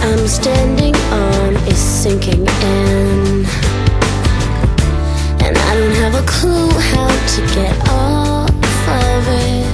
I'm standing on is sinking in, and I don't have a clue how to get off of it.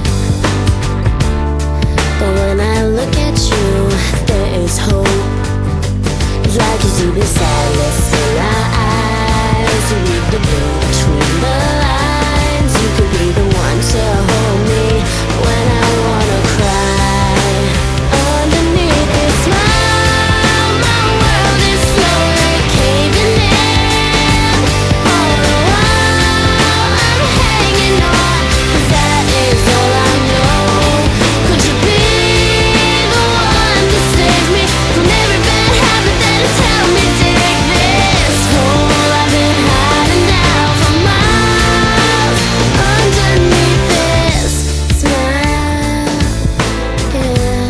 But when I look at you, there is hope. It's like you see the sadness in my eyes. You read the blue between the lines. You could be the one to hold me when I wanna cry. Underneath this smile, my world is slowly caving in. All the while I'm hanging on, 'cause that is all I know. Could you be the one to save me from every bad habit that has helped me dig this hole I've been hiding now for miles underneath this smile? Yeah,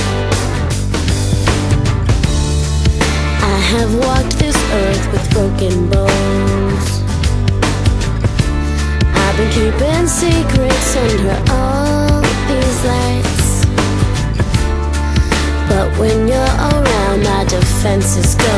I have walked this earth with broken bones. I've been keeping secrets under all these lights, but when you're around, my defenses go.